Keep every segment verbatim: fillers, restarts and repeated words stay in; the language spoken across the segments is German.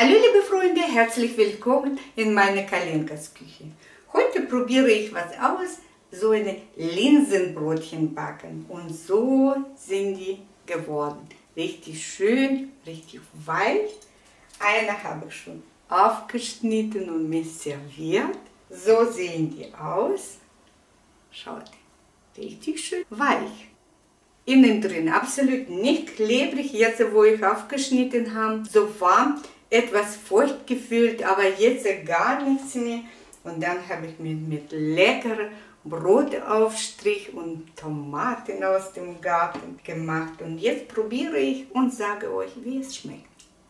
Hallo liebe Freunde, herzlich willkommen in meiner Kalinkas Küche. Heute probiere ich was aus, so eine Linsenbrötchen backen. Und so sind die geworden. Richtig schön, richtig weich. Eine habe ich schon aufgeschnitten und mir serviert. So sehen die aus. Schaut, richtig schön weich. Innen drin absolut nicht klebrig, jetzt wo ich aufgeschnitten habe, so warm, etwas feucht gefühlt, aber jetzt gar nichts mehr. Und dann habe ich mir mit leckerem Brotaufstrich und Tomaten aus dem Garten gemacht. Und jetzt probiere ich und sage euch, wie es schmeckt.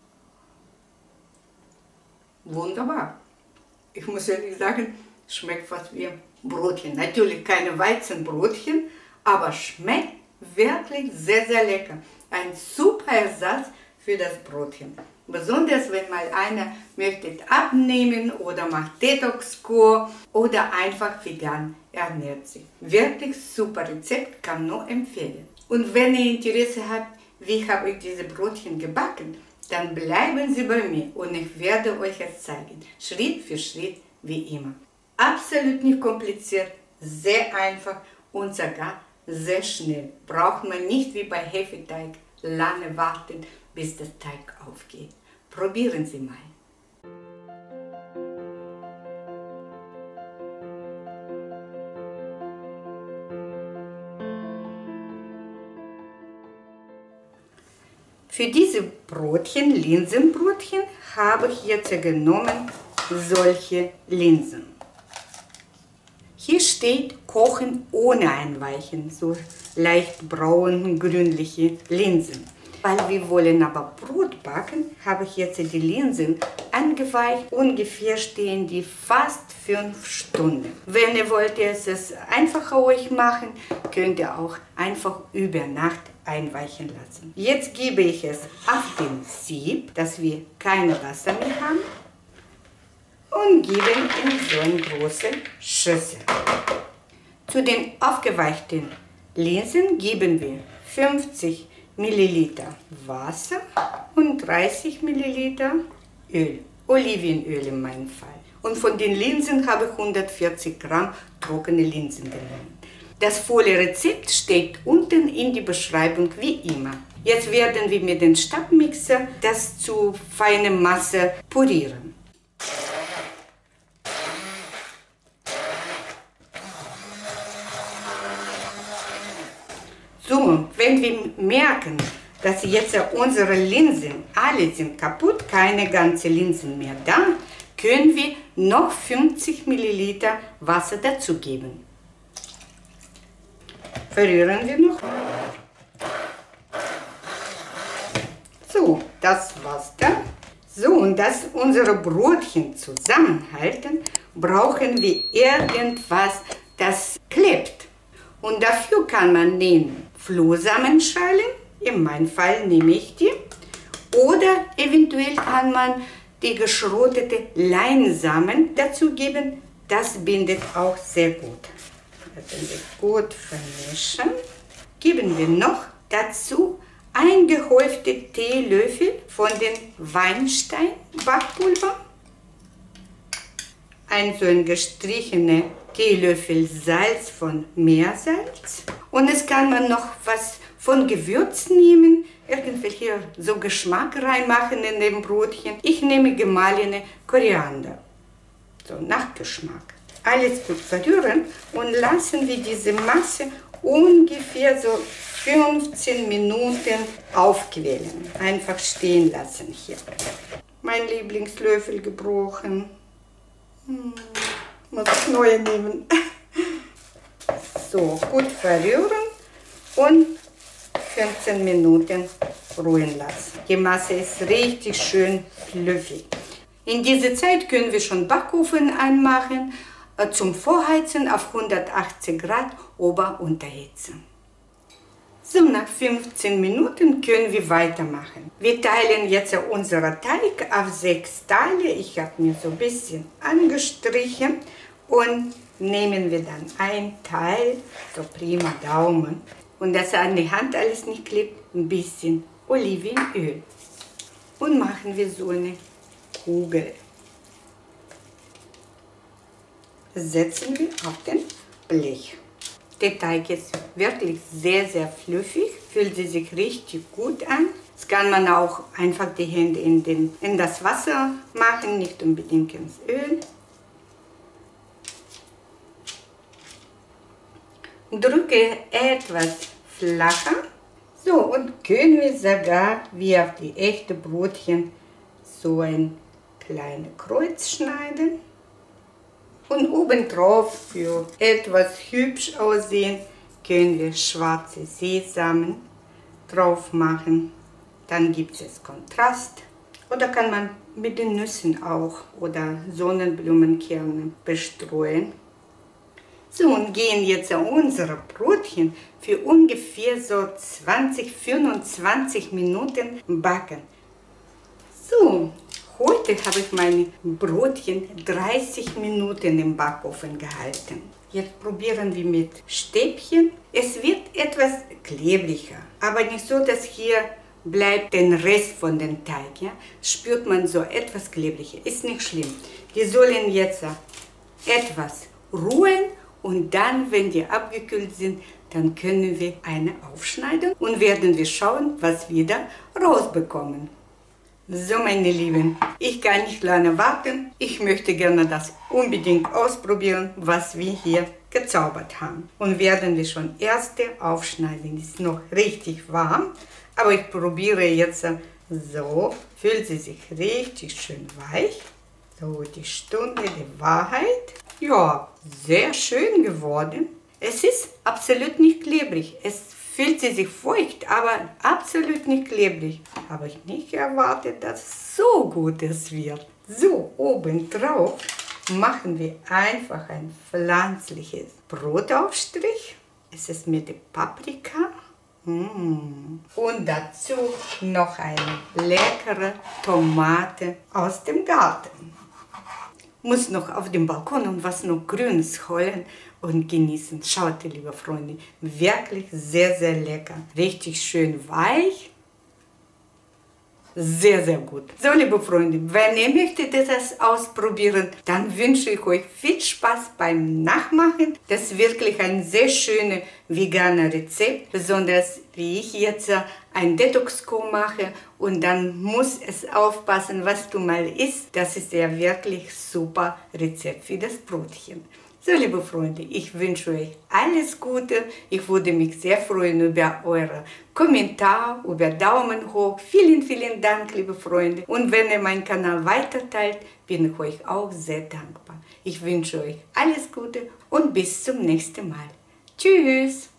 Wunderbar. Ich muss ehrlich sagen, schmeckt fast wie Brötchen. Natürlich keine Weizenbrötchen, aber schmeckt wirklich sehr, sehr lecker. Ein super Ersatz für das Brötchen. Besonders wenn mal einer möchte abnehmen oder macht Detox-Kur oder einfach vegan ernährt sich. Wirklich super Rezept, kann nur empfehlen. Und wenn ihr Interesse habt, wie habe ich diese Brötchen gebacken, dann bleiben Sie bei mir und ich werde euch es zeigen. Schritt für Schritt wie immer. Absolut nicht kompliziert, sehr einfach und sogar sehr schnell. Braucht man nicht wie bei Hefeteig lange warten, bis der Teig aufgeht. Probieren Sie mal. Für diese Brötchen, Linsenbrötchen, habe ich jetzt genommen solche Linsen. Hier steht Kochen ohne Einweichen, so leicht braun, grünliche Linsen. Weil wir wollen aber Brot backen, habe ich jetzt die Linsen angeweicht. Ungefähr stehen die fast fünf Stunden. Wenn ihr wollt es einfacher euch machen, könnt ihr auch einfach über Nacht einweichen lassen. Jetzt gebe ich es auf den Sieb, dass wir kein Wasser mehr haben, und gebe in so eine große Schüssel. Zu den aufgeweichten Linsen geben wir fünfzig Milliliter Wasser und dreißig Milliliter Öl, Olivenöl in meinem Fall. Und von den Linsen habe ich hundertvierzig Gramm trockene Linsen genommen. Das volle Rezept steht unten in die Beschreibung wie immer. Jetzt werden wir mit dem Stabmixer das zu feine Masse pürieren. So, wenn wir merken, dass jetzt unsere Linsen alle sind kaputt, keine ganzen Linsen mehr da, können wir noch fünfzig Milliliter Wasser dazugeben. Verrühren wir noch. So, das war's dann. So, und dass unsere Brötchen zusammenhalten, brauchen wir irgendwas, das klebt. Und dafür kann man nehmen Flohsamenschalen, in meinem Fall nehme ich die, oder eventuell kann man die geschrotete Leinsamen dazu geben, das bindet auch sehr gut. Werden wir gut vermischen. Geben wir noch dazu eingehäufte Teelöffel von den Weinstein-Backpulver, ein so ein gestrichener Teelöffel Salz von Meersalz, und es kann man noch was von Gewürz nehmen, irgendwelche so Geschmack reinmachen in dem Brötchen. Ich nehme gemahlene Koriander, so Nachgeschmack. Alles gut verrühren und lassen wir diese Masse ungefähr so fünfzehn Minuten aufquellen. Einfach stehen lassen hier. Mein Lieblingslöffel gebrochen. Hm. Muss ich neue nehmen. So, gut verrühren und fünfzehn Minuten ruhen lassen. Die Masse ist richtig schön fluffig. In dieser Zeit können wir schon Backofen anmachen, äh, zum Vorheizen auf hundertachtzig Grad Ober- und Unterhitzen. So, nach fünfzehn Minuten können wir weitermachen. Wir teilen jetzt unseren Teig auf sechs Teile. Ich habe mir so ein bisschen angestrichen und nehmen wir dann ein Teil, so prima Daumen. Und dass an die Hand alles nicht klebt, ein bisschen Olivenöl. Und machen wir so eine Kugel. Setzen wir auf den Blech. Der Teig ist wirklich sehr, sehr fluffig, fühlt sie sich richtig gut an. Das kann man auch einfach die Hände in, den, in das Wasser machen, nicht unbedingt ins Öl. Drücke etwas flacher. So, und können wir sogar wie auf die echten Brötchen so ein kleines Kreuz schneiden. Und obendrauf für etwas hübsch aussehen können wir schwarze Sesam drauf machen. Dann gibt es Kontrast. Oder kann man mit den Nüssen auch oder Sonnenblumenkerne bestreuen. So, und gehen jetzt unsere Brötchen für ungefähr so zwanzig, fünfundzwanzig Minuten backen. So, heute habe ich meine Brötchen dreißig Minuten im Backofen gehalten. Jetzt probieren wir mit Stäbchen. Es wird etwas klebriger, aber nicht so, dass hier bleibt den Rest von dem Teig. Ja? Spürt man so etwas klebriger. Ist nicht schlimm. Die sollen jetzt etwas ruhen. Und dann, wenn die abgekühlt sind, dann können wir eine aufschneiden und werden wir schauen, was wir da rausbekommen. So, meine Lieben, ich kann nicht lange warten. Ich möchte gerne das unbedingt ausprobieren, was wir hier gezaubert haben. Und werden wir schon erste aufschneiden. Ist noch richtig warm, aber ich probiere jetzt so. Fühlt sie sich richtig schön weich. So, die Stunde der Wahrheit. Ja, sehr schön geworden. Es ist absolut nicht klebrig. Es fühlt sich feucht, aber absolut nicht klebrig. Habe ich nicht erwartet, dass es so gut es wird. So, obendrauf machen wir einfach ein pflanzliches Brotaufstrich. Es ist mit der Paprika. Mm. Und dazu noch eine leckere Tomate aus dem Garten. Muss noch auf dem Balkon und was noch Grünes holen und genießen. Schaut, liebe Freunde, wirklich sehr, sehr lecker. Richtig schön weich. Sehr, sehr gut. So, liebe Freunde, wenn ihr möchtet das ausprobieren, dann wünsche ich euch viel Spaß beim Nachmachen. Das ist wirklich ein sehr schönes veganes Rezept, besonders wie ich jetzt ein Detox-Kur mache und dann muss es aufpassen, was du mal isst. Das ist ja wirklich super Rezept für das Brotchen. So, liebe Freunde, ich wünsche euch alles Gute. Ich würde mich sehr freuen über eure Kommentare, über Daumen hoch. Vielen, vielen Dank, liebe Freunde. Und wenn ihr meinen Kanal weiterteilt, bin ich euch auch sehr dankbar. Ich wünsche euch alles Gute und bis zum nächsten Mal. Tschüss!